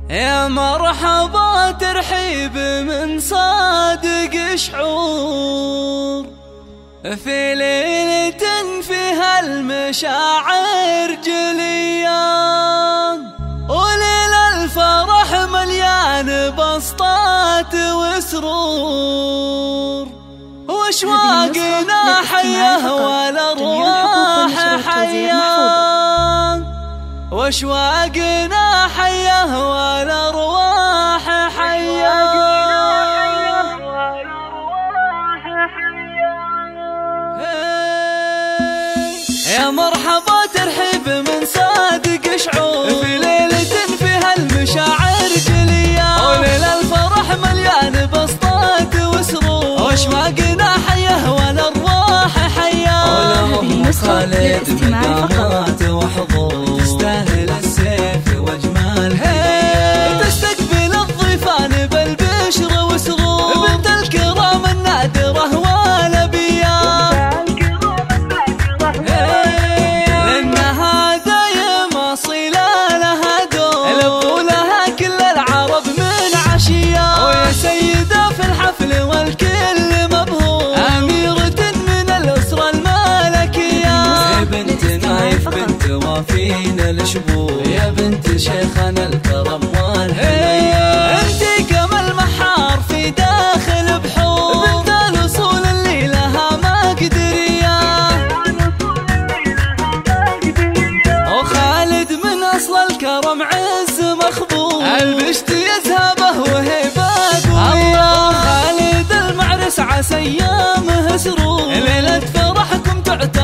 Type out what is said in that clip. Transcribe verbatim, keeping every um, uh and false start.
يا مرحبا ترحيب من صادق شعور في ليلة فيها المشاعر جليان، وليل الفرح مليان بسطات وسرور، واشواقنا حيه والارواح حيان، واشواقنا حيه والارواح حيان. يا مرحبا ترحيب من صادق شعور في ليلة فيها المشاعر جليان، وليل الفرح مليان بسطات وسرور، واشواقنا حيه والارواح حيان. ولهم خالد مقامات وحضور تستاهل السيف واجمال هدية، تستقبل الضيفان بالبشر وسرور، بنت الكرام النادرة والابيان، لان هذا يوم صلة لها دور، لبوا لها كل العرب من عشيان، ويا سيدة في الحفل والكل مبهور، أميرة من الأسرة الملكية، يا بنت نايف بنت وافين الشبور، يا بنت شيخنا الكرم والحنية، انتي كما المحار في داخل بحور، بنت الأصول اللي لها مقدرية، وخالد من أصل الكرم عز مخبور، البشت يذهبه وهبة قوية، خالد المعرس عسى أيامه سرور، ليلة فرحكم تعتبر